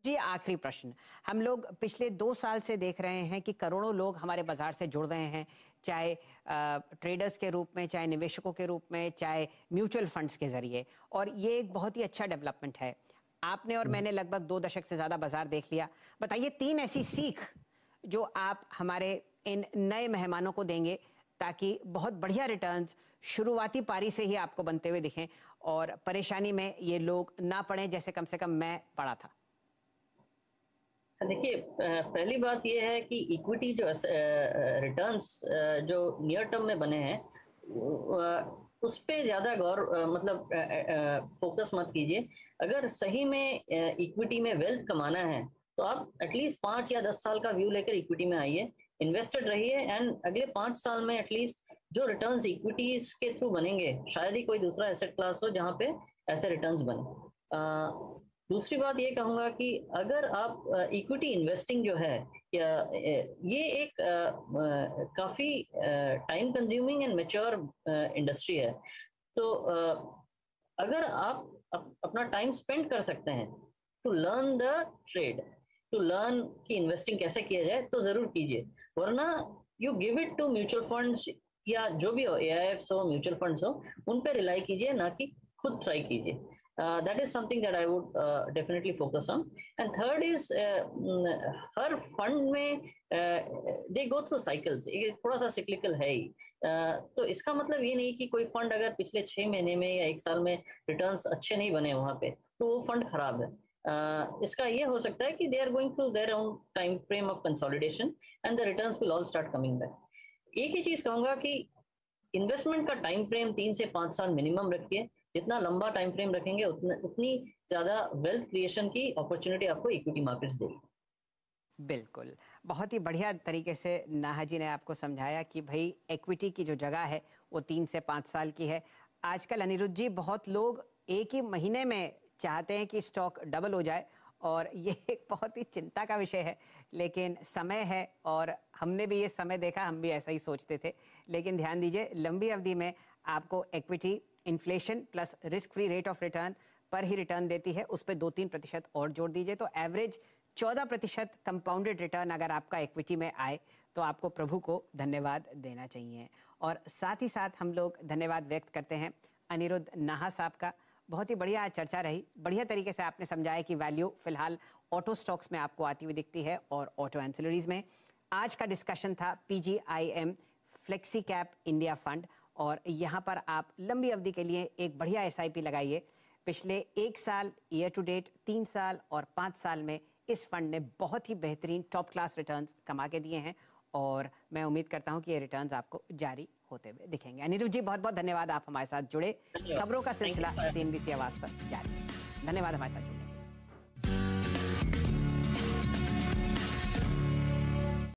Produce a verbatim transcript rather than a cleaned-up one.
जी आखिरी प्रश्न, हम लोग पिछले दो साल से देख रहे हैं कि करोड़ों लोग हमारे बाजार से जुड़ रहे हैं, चाहे ट्रेडर्स के रूप में, चाहे निवेशकों के रूप में, चाहे म्यूचुअल फंड्स के जरिए, और ये एक बहुत ही अच्छा डेवलपमेंट है। आपने और मैंने लगभग दो दशक से ज्यादा बाजार देख लिया। बताइए तीन ऐसी सीख जो आप हमारे इन नए मेहमानों को देंगे ताकि बहुत बढ़िया रिटर्न्स शुरुआती पारी से ही आपको बनते हुए दिखें और परेशानी में ये लोग ना पड़े जैसे कम से कम मैं पड़ा था। देखिए, पहली बात यह है कि इक्विटी जो रिटर्न्स जो नियर टर्म में बने हैं उस पे ज़्यादा गौर मतलब फोकस मत कीजिए। अगर सही में इक्विटी में वेल्थ कमाना है तो आप एटलीस्ट पाँच या दस साल का व्यू लेकर इक्विटी में आइए, इन्वेस्टेड रहिए, एंड अगले पाँच साल में एटलीस्ट जो रिटर्न्स इक्विटीज के थ्रू बनेंगे शायद ही कोई दूसरा एसेट क्लास हो जहाँ पे ऐसे रिटर्न्स बने। दूसरी बात ये कहूँगा कि अगर आप इक्विटी इन्वेस्टिंग जो है या ये एक आ, काफ़ी time consuming and mature industry है, तो आ, अगर आप अप, अपना टाइम स्पेंड कर सकते हैं to learn the trade, to learn कि इन्वेस्टिंग कैसे किया जाए, तो ज़रूर कीजिए। वरना you give it to mutual funds या जो भी हो, ए आई एफ्स हो, म्यूचुअल फंड्स हो, उन पर रिलाई कीजिए, ना कि खुद ट्राई कीजिए। Uh, that is something that I would uh, definitely focus on. And third is uh, हर फंड में दे गो थ्रू साइकिल्स, ये थोड़ा सा सिक्लिकल है ही। uh, तो इसका मतलब ये नहीं कि कोई फंड अगर पिछले छह महीने में या एक साल में रिटर्न्स अच्छे नहीं बने वहां पे तो वो फंड खराब है। uh, इसका ये हो सकता है कि they are going through their own time frame of consolidation and the returns will all start coming back. एक ही चीज कहूंगा कि इन्वेस्टमेंट का टाइम फ्रेम तीन से पांच साल मिनिमम रखिए। जितना लंबा टाइम फ्रेम रखेंगे उतने उतनी ज्यादा वेल्थ क्रिएशन की अपॉर्चुनिटी आपको इक्विटी मार्केट्स देगी। बिल्कुल, बहुत ही बढ़िया तरीके से नाहा जी ने आपको समझाया कि भाई इक्विटी की जो जगह है वो तीन से पाँच साल की है। आजकल अनिरुद्ध जी बहुत लोग एक ही महीने में चाहते हैं कि स्टॉक डबल हो जाए और ये एक बहुत ही चिंता का विषय है, लेकिन समय है और हमने भी ये समय देखा, हम भी ऐसा ही सोचते थे। लेकिन ध्यान दीजिए लंबी अवधि में आपको equity inflation plus risk free rate of return पर ही रिटर्न देती है, उस पर दो तीन प्रतिशत और जोड़ दीजिए तो एवरेज चौदह प्रतिशत कंपाउंडेड रिटर्न अगर आपका इक्विटी में आए तो आपको प्रभु को धन्यवाद देना चाहिए। और साथ ही साथ हम लोग धन्यवाद व्यक्त करते हैं अनिरुद्ध नाहा साहब का। बहुत ही बढ़िया चर्चा रही, बढ़िया तरीके से आपने समझाया कि वैल्यू फिलहाल ऑटो स्टॉक्स में आपको आती हुई दिखती है और ऑटो एंसिलरीज में। आज का डिस्कशन था P G I M flexi cap India fund, और यहाँ पर आप लंबी अवधि के लिए एक बढ़िया एस आई पी लगाइए। पिछले एक साल, ईयर टू डेट, तीन साल और पाँच साल में इस फंड ने बहुत ही बेहतरीन टॉप क्लास रिटर्न्स कमा के दिए हैं और मैं उम्मीद करता हूँ कि ये रिटर्न्स आपको जारी होते हुए दिखेंगे। अनिरुद्ध जी बहुत बहुत धन्यवाद, आप हमारे साथ जुड़े। खबरों का सिलसिला सी एन बी सी आवाज़ पर जारी। धन्यवाद हमारे साथ।